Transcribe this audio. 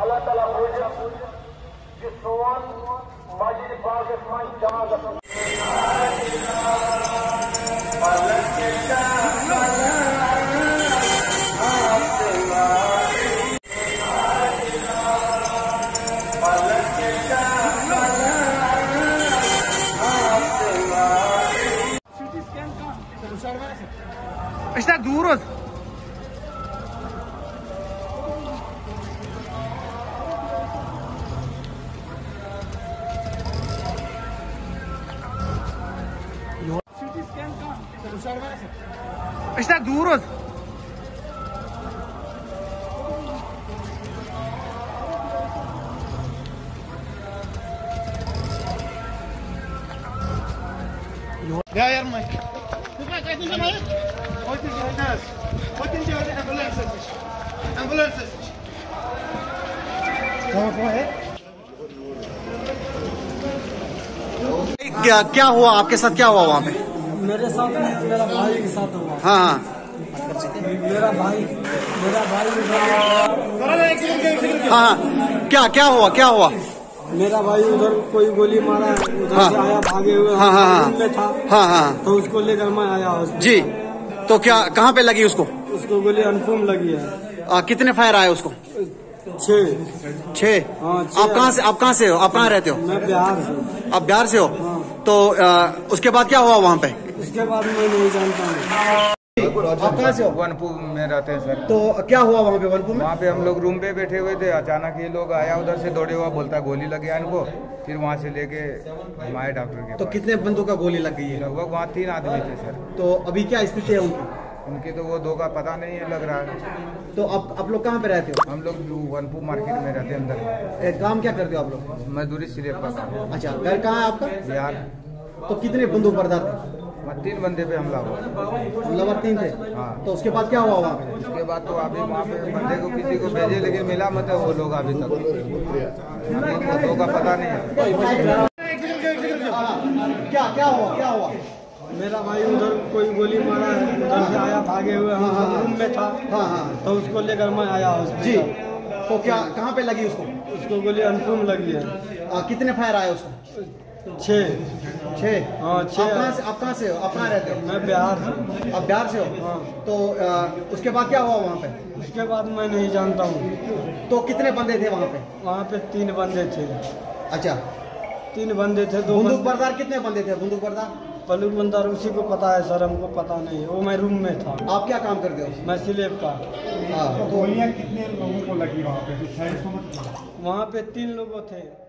Allah Taala buyuruyor ki soğan Macid Bağdatman Cemaat'ın İşte duruz. İşte duruz. Ya yarmay. क्या हुआ आपके साथ, क्या हुआ वहाँ पे? मेरे साथ नहीं, मेरा भाई के साथ हुआ। हाँ हाँ मेरा भाई हाँ हाँ क्या क्या हुआ, क्या हुआ? मेरा भाई उधर कोई गोली मारा, उधर हाँ। से आया भागे हुए। हाँ हाँ हाँ में था। हाँ हाँ तो उसको लेकर मैं आया हॉस्पिटल। जी, तो क्या कहाँ पे लगी उसको? उसको गोली अनफूम लगी है। कितने फायर आए उसको? 6। हाँ, 6। आप कहाँ से हो? आप कहाँ रहते हो? मैं बिहार से। आप बिहार से हो? हाँ। तो उसके बाद क्या हुआ वहाँ पे? उसके बाद मैं नहीं जानता हूँ। आप कहाँ से हो? वनपुर में रहते हैं सर। तो क्या हुआ वहाँ पे वनपुर में? वहाँ पे हम लोग रूम पे बैठे हुए थे, अचानक ये लोग आया, उधर से दौड़े हुआ, बोलता गोली लगे इनको। फिर वहाँ से लेके हम आए डॉक्टर के तो पास। कितने बंदों का गोली लग गई है? लगभग वहाँ 3 आदमी थे सर। तो अभी क्या स्थिति है उनकी? उनकी तो वो 2 का पता नहीं है, लग रहा है। तो आप लोग कहाँ पे रहते हो? हम लोग वनपुर मार्केट में रहते हैं अंदर। काम क्या करते हो आप लोग? मजदूरी सिलेब का काम। अच्छा, घर कहाँ है आपका? बिहार। तो कितने बंदूक बरदार थे? 3 बंदे पे हमला हुआ। हमलावर 3 थे? हाँ। तो उसके बाद क्या हुआ वहाँ पे? उसके बाद तो अभी वहाँ पे बंदे को किसी को भेजे, लेकिन मिला मत वो लोग अभी तक। अभी 2 का पता नहीं है। क्या हुआ, क्या हुआ? मेरा भाई उधर कोई गोली मारा है, उधर से आया भागे हुए। हम रूम में था। हाँ हाँ तो उसको लेकर मैं आया जी। हॉस्पिटल। तो क्या कहाँ पे लगी उसको? उसको गोली अनफूम लगी है। कितने फायर आए उसको? 6। हाँ, 6। आप कहाँ से हो? आप कहाँ रहते हो? मैं बिहार से। आप बिहार से हो? हाँ। तो उसके बाद क्या हुआ वहाँ पे? उसके बाद मैं नहीं जानता हूँ। तो कितने बंदे थे वहाँ पे? वहाँ पे 3 बंदे थे। अच्छा, 3 बंदे थे। 2 बंदूक बरदार कितने बंदे थे? बंदूक बरदार बंदूक बंदार उसी को पता है सर, हमको पता नहीं है। वो मैं रूम में था। आप क्या काम करते हो? मैं सिलेब का। हाँ। गोलियां कितने लोगों को लगी वहाँ पे? वहाँ पे 3 लोगों थे।